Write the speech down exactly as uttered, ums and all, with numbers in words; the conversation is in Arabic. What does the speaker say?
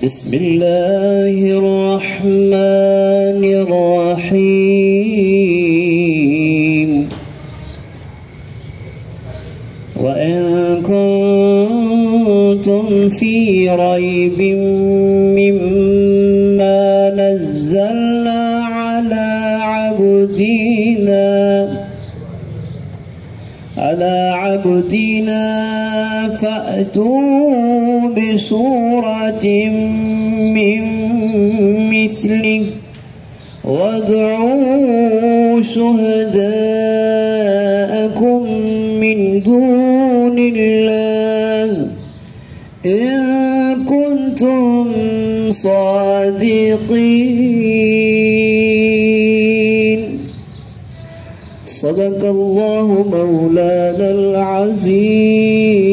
بسم الله الرحمن الرحيم وإن كنتم في ريب مما نزلنا على عبدنا على عبدنا فأتوا بسورة من مثله وادعوا شهداءكم من دون الله إن كنتم صادقين. صدق الله مولانا العظيم.